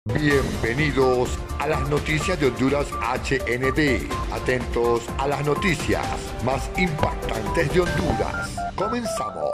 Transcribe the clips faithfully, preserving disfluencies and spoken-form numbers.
Bienvenidos a las noticias de Honduras H N D. Atentos a las noticias más impactantes de Honduras. Comenzamos.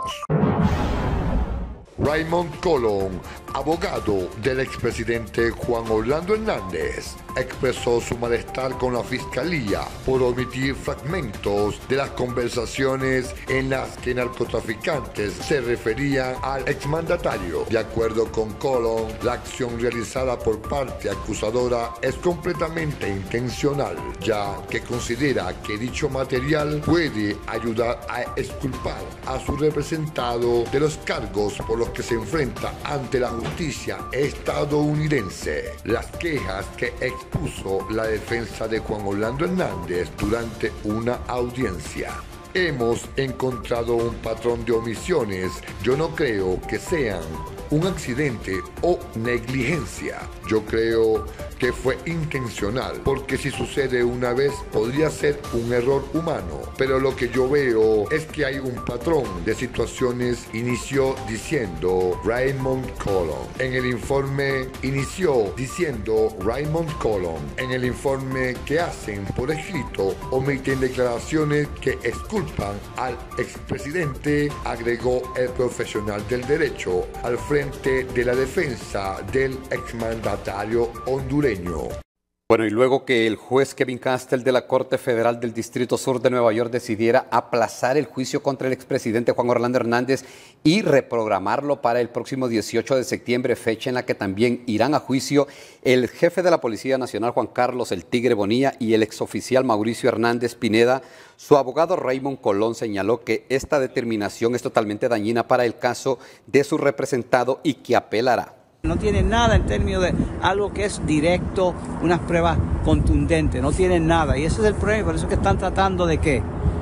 Raymond Colón, abogado del expresidente Juan Orlando Hernández, expresó su malestar con la Fiscalía por omitir fragmentos de las conversaciones en las que narcotraficantes se referían al exmandatario. De acuerdo con Colón, la acción realizada por parte acusadora es completamente intencional, ya que considera que dicho material puede ayudar a exculpar a su representado de los cargos por los que se enfrenta ante la justicia estadounidense. Las quejas que expuso la defensa de Juan Orlando Hernández durante una audiencia. Hemos encontrado un patrón de omisiones. Yo no creo que sean un accidente o negligencia. Yo creo que fue intencional, porque si sucede una vez podría ser un error humano, pero lo que yo veo es que hay un patrón de situaciones. Inició diciendo Raymond Colón. En el informe inició diciendo Raymond Colón. En el informe que hacen por escrito omiten declaraciones que exculpan al expresidente, agregó el profesional del derecho al frente de la defensa del exmandatario hondureño. Bueno, y luego que el juez Kevin Castell de la Corte Federal del Distrito Sur de Nueva York decidiera aplazar el juicio contra el expresidente Juan Orlando Hernández y reprogramarlo para el próximo dieciocho de septiembre, fecha en la que también irán a juicio el jefe de la Policía Nacional Juan Carlos El Tigre Bonilla y el exoficial Mauricio Hernández Pineda, su abogado Raymond Colón señaló que esta determinación es totalmente dañina para el caso de su representado y que apelará. No tiene nada en términos de algo que es directo, unas pruebas contundentes, no tienen nada. Y ese es el problema, por eso es que están tratando de ¿qué?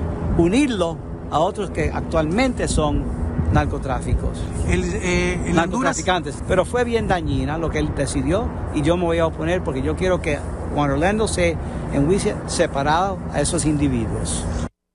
Unirlo a otros que actualmente son narcotráficos, el, eh, el narcotraficantes. Honduras... Pero fue bien dañina lo que él decidió y yo me voy a oponer porque yo quiero que Juan Orlando se enjuicie separado a esos individuos.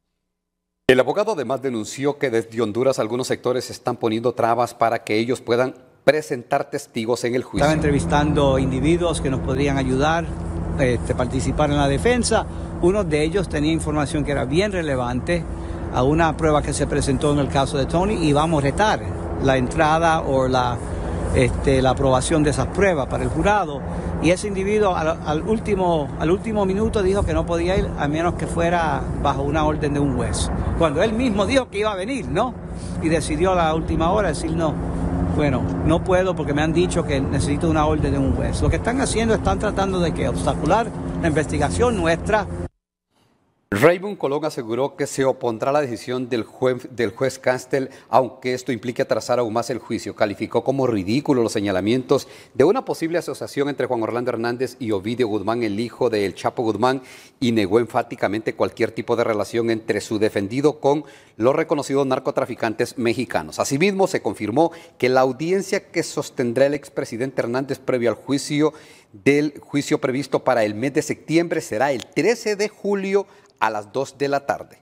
El abogado además denunció que desde Honduras algunos sectores están poniendo trabas para que ellos puedan presentar testigos en el juicio. Estaba entrevistando individuos que nos podrían ayudar, este, participar en la defensa. Uno de ellos tenía información que era bien relevante a una prueba que se presentó en el caso de Tony y vamos a retar la entrada o la, este, la aprobación de esas pruebas para el jurado. Y ese individuo al, al, último, al último minuto dijo que no podía ir a menos que fuera bajo una orden de un juez. Cuando él mismo dijo que iba a venir, ¿no? Y decidió a la última hora decir no. Bueno, no puedo porque me han dicho que necesito una orden de un juez. Lo que están haciendo, están tratando de que obstacular la investigación nuestra. Raymond Colón aseguró que se opondrá a la decisión del juez, del juez Castell, aunque esto implique atrasar aún más el juicio. Calificó como ridículo los señalamientos de una posible asociación entre Juan Orlando Hernández y Ovidio Guzmán, el hijo de El Chapo Guzmán, y negó enfáticamente cualquier tipo de relación entre su defendido con los reconocidos narcotraficantes mexicanos. Asimismo, se confirmó que la audiencia que sostendrá el expresidente Hernández previo al juicio del juicio previsto para el mes de septiembre será el trece de julio a las dos de la tarde.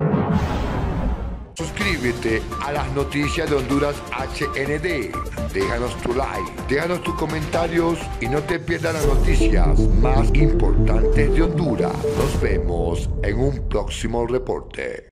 Suscríbete a las noticias de Honduras H N D. Déjanos tu like, déjanos tus comentarios y no te pierdas las noticias más importantes de Honduras. Nos vemos en un próximo reporte.